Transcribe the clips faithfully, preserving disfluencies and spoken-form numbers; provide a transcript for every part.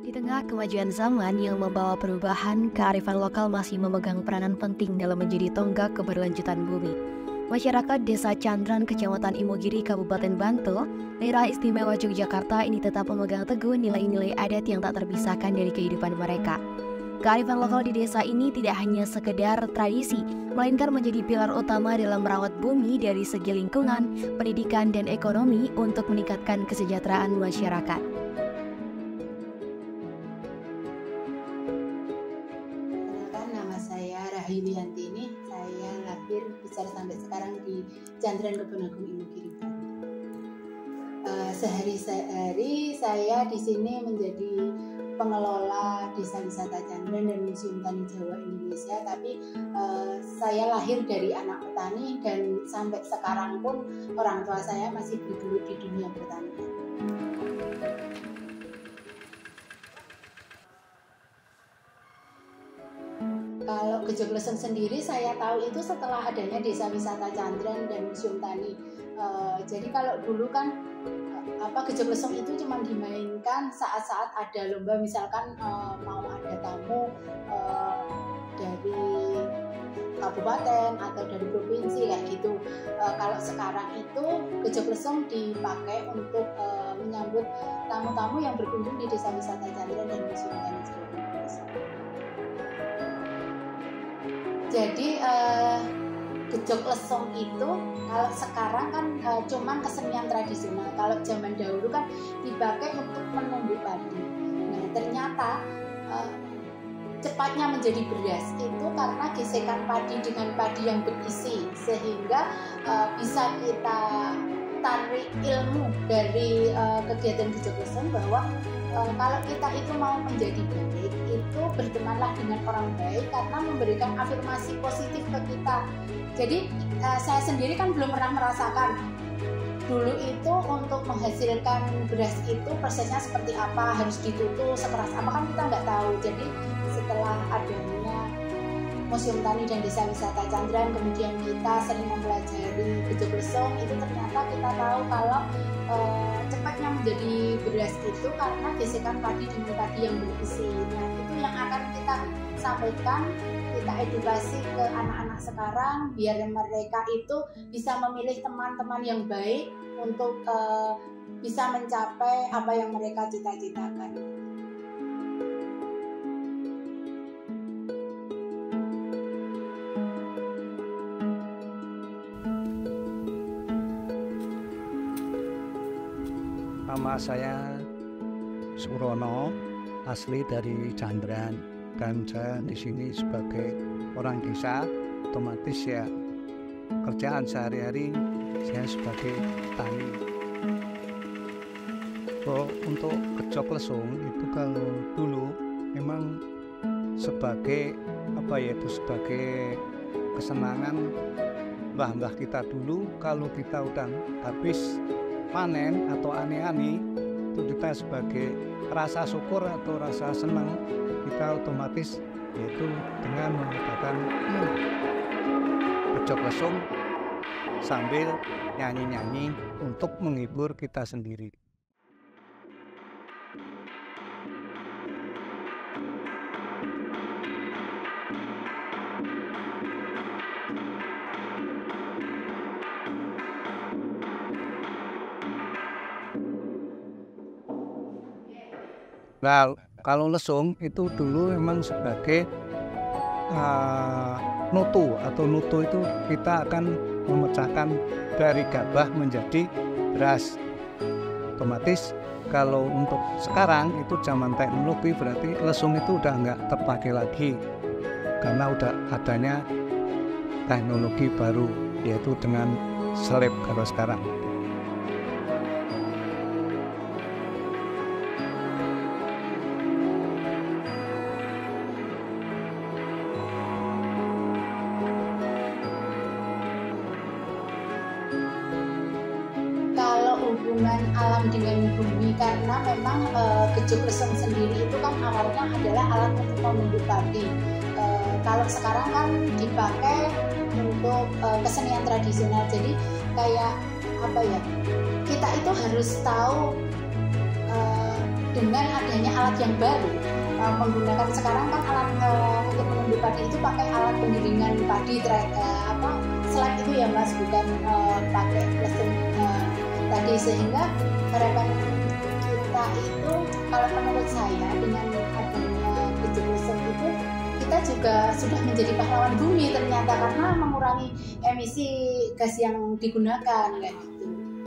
Di tengah kemajuan zaman yang membawa perubahan, kearifan lokal masih memegang peranan penting dalam menjadi tonggak keberlanjutan bumi. Masyarakat Desa Candran, Kecamatan Imogiri, Kabupaten Bantul, daerah istimewa Yogyakarta ini tetap memegang teguh nilai-nilai adat yang tak terpisahkan dari kehidupan mereka. Kearifan lokal di desa ini tidak hanya sekedar tradisi, melainkan menjadi pilar utama dalam merawat bumi dari segi lingkungan, pendidikan, dan ekonomi untuk meningkatkan kesejahteraan masyarakat. Nama saya Rahayulianti ini, saya lahir besar sampai sekarang di Candran, Kebon Agung, Imogiri, Bantul. Uh, sehari-hari saya di sini menjadi pengelola Desa Wisata Candran dan Museum Tani Jawa Indonesia, tapi uh, saya lahir dari anak petani dan sampai sekarang pun orang tua saya masih bergelut di dunia pertanian. Kalau Gejogleseng sendiri saya tahu itu setelah adanya Desa Wisata Candran dan Museum Tani. Uh, jadi kalau dulu kan apa Gejogleseng itu cuma dimainkan saat-saat ada lomba, misalkan uh, mau ada tamu uh, dari kabupaten atau dari provinsi kayak gitu. Uh, kalau sekarang itu Gejogleseng dipakai untuk uh, menyambut tamu-tamu yang berkunjung di Desa Wisata Candran dan Museum Tani Jawa Indonesia. Jadi uh, Gejogleseng itu kalau sekarang kan e, cuman kesenian tradisional. Kalau zaman dahulu kan dipakai untuk menumbuh padi. Nah ternyata e, cepatnya menjadi beras itu karena gesekan padi dengan padi yang berisi, sehingga e, bisa kita tarik ilmu dari e, kegiatan Gejogleseng bahwa e, kalau kita itu mau menjadi baik, itu bertemanlah dengan orang baik karena memberikan afirmasi positif ke kita. Jadi uh, saya sendiri kan belum pernah merasakan dulu itu untuk menghasilkan beras itu prosesnya seperti apa, harus ditutup sekeras apa kan kita nggak tahu. Jadi setelah adanya Museum Tani dan Desa Wisata Candran, kemudian kita sering mempelajari Gejogleseng, itu ternyata kita tahu kalau uh, cepatnya menjadi beras itu karena gesekan padi dengan padi yang berisi. Nah itu yang akan kita sampaikan, kita edukasi ke anak-anak sekarang biar mereka itu bisa memilih teman-teman yang baik untuk uh, bisa mencapai apa yang mereka cita-citakan. Nama saya Surono, asli dari Candran, dan saya di sini sebagai orang desa. Otomatis ya kerjaan sehari-hari saya sebagai petani. So, untuk Gejogleseng itu kalau dulu memang sebagai apa ya itu sebagai kesenangan mbah-mbah kita dulu. Kalau kita udah habis panen atau ani-ani itu kita sebagai rasa syukur atau rasa senang, kita otomatis yaitu dengan menggunakan Gejogleseng sambil nyanyi-nyanyi untuk menghibur kita sendiri. Nah, kalau lesung itu dulu memang sebagai uh, nutu atau nutu itu kita akan memecahkan dari gabah menjadi beras. Otomatis kalau untuk sekarang itu zaman teknologi, berarti lesung itu udah nggak terpakai lagi karena udah adanya teknologi baru, yaitu dengan selip kalau sekarang. Hubungan alam dengan bumi, karena memang e, Gejogleseng sendiri itu kan awalnya adalah alat untuk menumbuh padi. E, kalau sekarang kan dipakai untuk e, kesenian tradisional. Jadi kayak apa ya? Kita itu harus tahu e, dengan adanya alat yang baru, uh, menggunakan sekarang kan alat uh, untuk menumbuh padi itu pakai alat penggilingan padi uh, apa slide itu ya Mas, bukan uh, pakai lesung uh, tadi, sehingga harapan kita itu kalau menurut saya dengan adanya gejok lesung itu kita juga sudah menjadi pahlawan bumi ternyata, karena mengurangi emisi gas yang digunakan kayak gitu.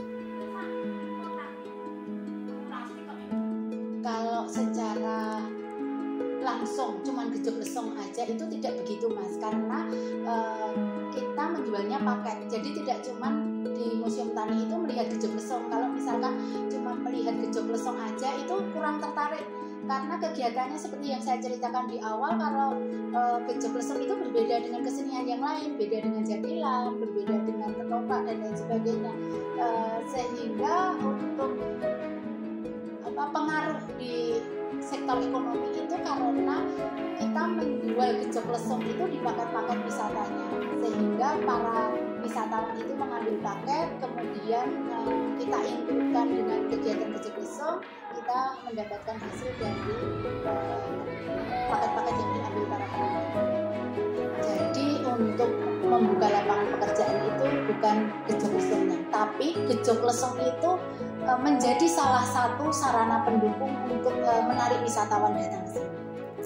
Kalau secara langsung cuman gejok lesung aja itu tidak begitu Mas, karena uh, kita menjualnya paket, jadi tidak cuman di Museum Tani itu melihat gejok lesung. Kalau misalkan cuma melihat gejok lesung aja itu kurang tertarik, karena kegiatannya seperti yang saya ceritakan di awal, kalau uh, gejok lesung itu berbeda dengan kesenian yang lain, beda dengan jadilan, berbeda dengan ketoprak dan lain sebagainya, uh, sehingga untuk apa pengaruh di sektor ekonomi itu karena kita menjual gejok lesung itu di paket-paket wisatanya, sehingga para wisatawan itu mengambil paket, kemudian uh, kita inputkan dengan kegiatan gejok lesung, kita mendapatkan hasil dari uh, paket-paket yang diambil para pengunjung. Jadi untuk membuka lapangan pekerjaan itu bukan gejok lesungnya, tapi gejok lesung itu uh, menjadi salah satu sarana pendukung untuk uh, menarik wisatawan datang ke sini.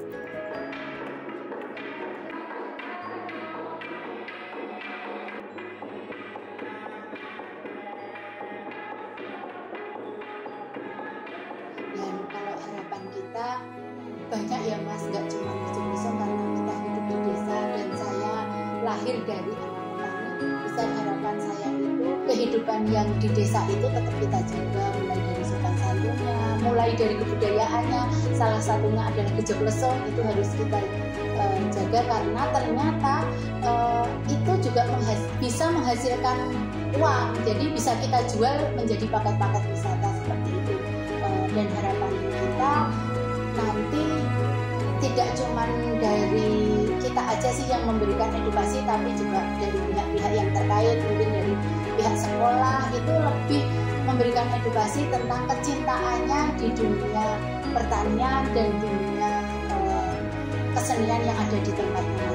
Dan kalau harapan kita banyak ya Mas, nggak cuma gejok lesung, karena kita hidup di desa dan saya lahir dari anak petani. Besar harapan saya itu kehidupan yang di desa itu tetap kita jaga, mulai dari sopan santunnya, mulai dari kebudayaannya, salah satunya adalah gejok lesung, itu harus kita uh, jaga, karena ternyata uh, itu juga menghas bisa menghasilkan uang, jadi bisa kita jual menjadi paket-paket wisata seperti itu. Uh, dan harapan kita nanti tidak cuma dari kita aja sih yang memberikan edukasi, tapi juga dari pihak-pihak yang terkait, mungkin dari pihak sekolah itu lebih memberikan edukasi tentang kecintaannya di dunia pertanian dan dunia uh, kesenian yang ada di tempat